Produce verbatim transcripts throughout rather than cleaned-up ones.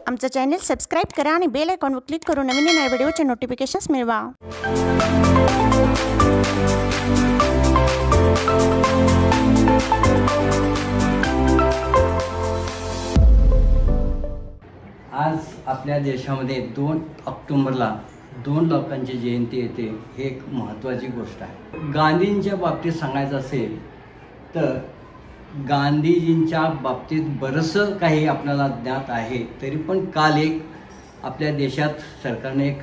आमचं channel subscribe करा आणि बेल आयकॉनवर क्लिक करून नवीन नवीन व्हिडिओचे नोटिफिकेशन्स मिळवा। आज आपल्या देशामध्ये दोन ऑक्टोबरला दोन लोकांची जयंती येते, हे एक महत्त्वाची गोष्ट आहे। गांधींच्या बाबतीत सांगायचं असेल तर गांधीजींच्या बाबतीत बरंचसं काही आपल्याला ज्ञात आहे, तरी पण काल एक आपल्या देशात सरकारने एक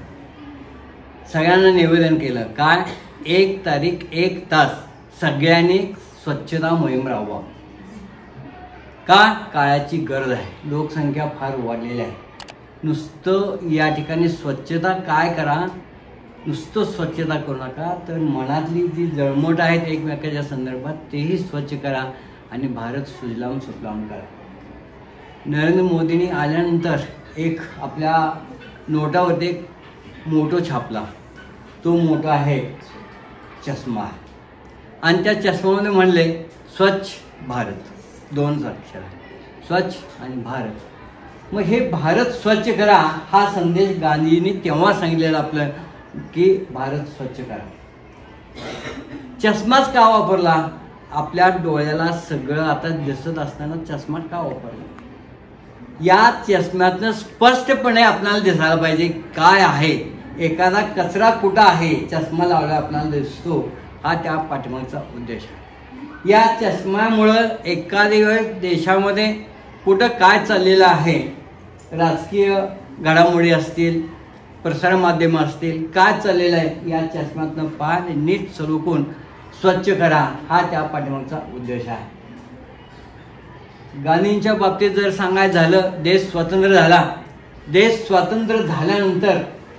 सगळ्यांना निवेदन केलं, काय एक तारीख एक तास सगळ्यांनी स्वच्छता मोहीम राबवा। का काळाची गरज आहे, लोकसंख्या फार वाढलेली आहे। नुसतं या ठिकाणी स्वच्छता काय करा, नुसतं स्वच्छता करू नका, तर मनातली जी जळमट आहेत एकमेकाच्या संदर्भात तेही स्वच्छ करा आणि भारत सुजलाम सुफलाम करा। नरेंद्र मोदींनी आल्यानंतर एक आपल्या नोटावरती एक मोटो छापला, तो मोठा आहे चष्मा, आणि त्या चष्म्यामध्ये म्हणले स्वच्छ भारत, दोन अक्षर आहे, स्वच्छ आणि भारत। मग हे भारत स्वच्छ करा हा संदेश गांधींनी तेव्हा सांगितलेला आपलं की भारत स्वच्छ करा। चष्माच का वापरला, आपल्या डोळ्याला सगळं आता दिसत असताना चष्मा का वापरला, या चष्म्यातनं स्पष्टपणे आपल्याला दिसायला पाहिजे काय आहे, एखादा कचरा कुठं आहे चष्मा लावला आपल्याला दिसतो, हा त्या पाठीमागचा उद्देश आहे। या चष्म्यामुळं एखादी वेळ देशामध्ये कुठं काय चाललेलं आहे, राजकीय घडामोडी असतील, प्रसारमाध्यमं असतील, काय चाललेलं आहे या चष्म्यातनं पान नीट सलूकून स्वच्छ करा, हा त्या पाठीमागचा उद्देश आहे। गांधींच्या बाबतीत जर सांगायचं झालं, देश स्वतंत्र झाला, देश स्वतंत्र झाल्यानंतर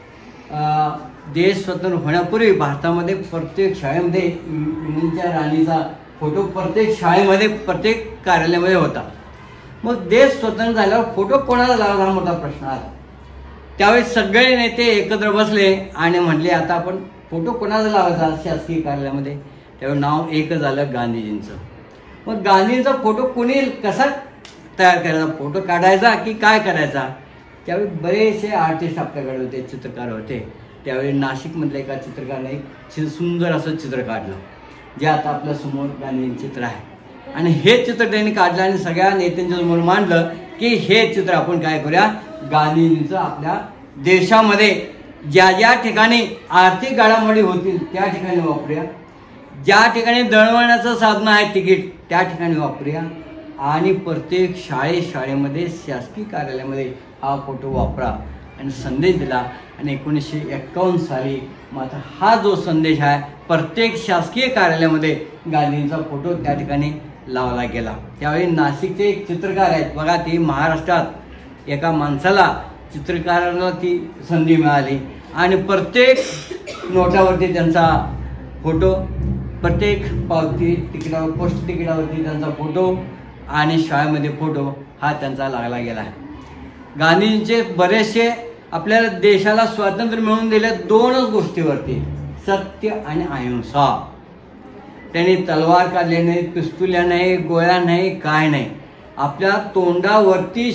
देश स्वतंत्र होण्यापूर्वी भारतामध्ये प्रत्येक शाळेमध्ये इंग्रजांच्या राणीचा फोटो प्रत्येक शाळेमध्ये प्रत्येक कार्यालयामध्ये होता। मग देश स्वतंत्र झाल्यावर फोटो कोणाला लावला हा मोठा प्रश्न आला। त्यावेळी सगळे नेते एकत्र बसले आणि म्हटले आता आपण फोटो कोणाला लावायचा शासकीय कार्यालयामध्ये, त्यावेळी नाव एकच झालं गांधीजींचं। मग गांधींचा फोटो कोणी कसा तयार करायचा, फोटो काढायचा की काय करायचा, त्यावेळी बरेचसे आर्टिस्ट आपल्याकडे होते, चित्रकार होते। त्यावेळी नाशिकमधल्या एका चित्रकाराने एक सुंदर असं चित्र काढलं, जे आता आपल्या समोर गांधींचं चित्र आहे, आणि हे चित्र त्यांनी काढलं आणि सगळ्या नेत्यांच्या समोर मांडलं की हे चित्र आपण काय करूया, गांधींचं आपल्या देशामध्ये ज्या ज्या ठिकाणी आर्थिक घडामोडी होतील त्या ठिकाणी वापरूया, ज्या ठिकाणी दळणवळणाचं साधन आहे तिकीट त्या ठिकाणी वापरूया, आणि प्रत्येक शाळे शाळेमध्ये शासकीय कार्यालयामध्ये हा फोटो वापरा आणि संदेश दिला। आणि एकोणीसशे एक्कावन्न साली मात्र हा जो संदेश आहे प्रत्येक शासकीय कार्यालयामध्ये गांधींचा फोटो त्या ठिकाणी लावला गेला। त्यावेळी नाशिकचे एक चित्रकार आहेत बघा, ती महाराष्ट्रात एका माणसाला चित्रकाराला ती संधी मिळाली आणि प्रत्येक नोटावरती त्यांचा फोटो, प्रत्येक पावती तिकिटावर पोस्ट तिकिटावरती त्यांचा फोटो आणि शाळेमध्ये फोटो हा त्यांचा लागला गेला आहे। गांधींचे बरेचसे आपल्याला देशाला स्वातंत्र्य मिळवून दिले दोनच गोष्टीवरती, सत्य आणि अहिंसा। त्यांनी तलवार काढली नाही, पिस्तुल्या नाही, गोळ्या नाही, काय नाही, आपल्या तोंडावरती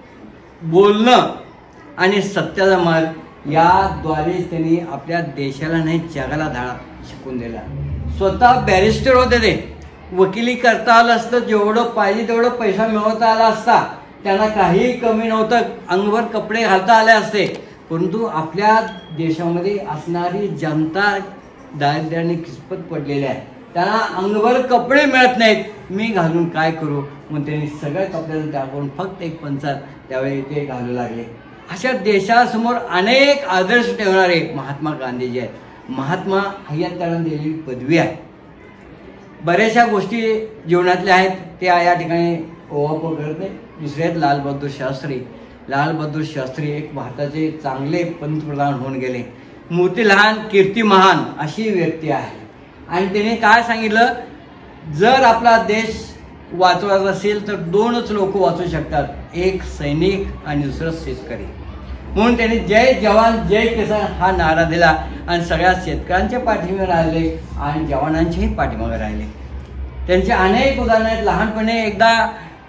बोलणं आणि सत्याचा मार्ग याद्वारे त्यांनी आपल्या देशाला नाही जगाला धडा शिकून दिला। स्वतः बॅरिस्टर होते, ते वकिली करता आलं असतं, जेवढं पाहिजे तेवढं पैसा मिळवता आला असता, त्यांना काहीही कमी नव्हतं, अंगवर कपडे घालता आले असते, परंतु आपल्या देशामध्ये असणारी जनता दारिद्र्याने किचपत पडलेली आहे, त्यांना अंगभर कपडे मिळत नाहीत, मी घालून काय करू, मग त्यांनी सगळ्या कपड्याचं त्याकडून फक्त एक पंचार त्यावेळी ते घालू लागले। अशा देशासमोर अनेक आदर्श ठेवणारे महात्मा गांधीजी आहेत। महात्मा ही त्यांना दिलेली पदवी आहे। बऱ्याचशा गोष्टी जीवनातल्या आहेत त्या या ठिकाणी ओवापोर करत नाही। दुसरे आहेत लालबहादूर शास्त्री। लालबहादूर शास्त्री एक भारताचे चांगले पंतप्रधान होऊन गेले, मूर्ती लहान कीर्ती महान अशी व्यक्ती आहे। आणि त्याने काय सांगितलं, जर आपला देश वाचवायचा असेल तर दोनच लोक वाचू शकतात, एक सैनिक आणि दुसरं शेतकरी। म्हणून त्यांनी जय जवान जय किसान हा नारा दिला आणि सगळ्या शेतकऱ्यांच्या पाठीमागे राहिले आणि जवानांच्याही पाठीमागे राहिले। त्यांचे अनेक उदाहरण आहेत। लहानपणी एकदा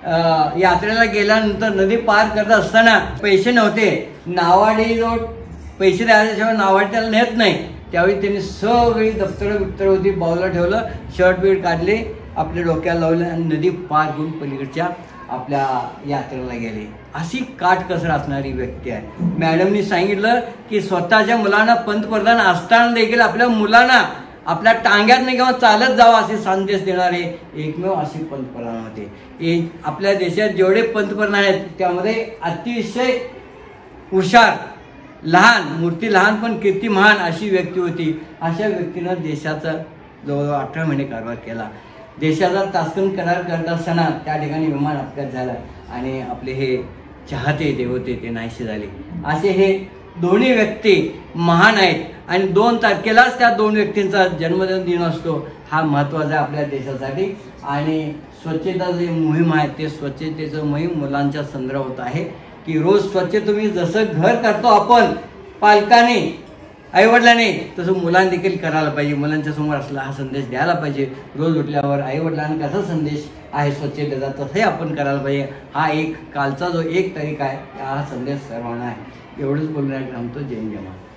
अं, यात्रेला गेल्यानंतर नदी पार करत असताना पैसे नव्हते, नावाडी जो पैसे द्यायच्याशिवाय नावाडी त्याला नेत नाही, त्यावेळी त्यांनी सगळी दप्तरं बिप्तरं होती बाजूला ठेवलं, शर्ट बीट काढले, आपल्या डोक्याला लावले आणि नदी पार करून पलीकडच्या आपल्या यात्रेला गेले. अशी काटकसर असणारी व्यक्ती आहे. मॅडमनी सांगितलं की स्वतःच्या मुलांना पंतप्रधान असताना देखील आपल्या मुलांना आपल्या टांग्यात नाही किंवा चालत जावा असे संदेश देणारे एकमेव असे पंतप्रधान होते. हे आपल्या देशात जेवढे पंतप्रधान आहेत त्यामध्ये अतिशय हुशार, लहान, मूर्ती लहान पण कीर्ती महान अशी व्यक्ती होती. अशा व्यक्तीनं देशाचा जवळजवळ अठरा महिने कारभार केला. देशाचा तास्कन करार करत असताना त्या ठिकाणी विमान अपघात झाला आणि आपले हे चाहते ते होते ते नाहीसे झाले. असे हे दोन्ही व्यक्ती महान आहेत आणि दोन तारखेलाच त्या दोन व्यक्तींचा जन्मदिन असतो. हा महत्त्वाचा आहे आपल्या देशासाठी. आणि स्वच्छता जे मोहीम आहे ते स्वच्छतेचं मोहीम मुलांच्या संदर्भात आहे की रोज स्वच्छ तुम्ही जसं घर करतो आपण पालकाने आईवडिलांनी तसं मुलांनी देखील करायला पाहिजे. मुलांच्या समोर असला हा संदेश द्यायला पाहिजे. रोज उठल्यावर आईवडिलांना कसा संदेश आहे स्वच्छतेचा तसंही आपण करायला पाहिजे. हा एक कालचा जो एक तारीख आहे हा संदेश सर्वांना आहे. एवढंच बोलण्यात थांबतो. जय जवान.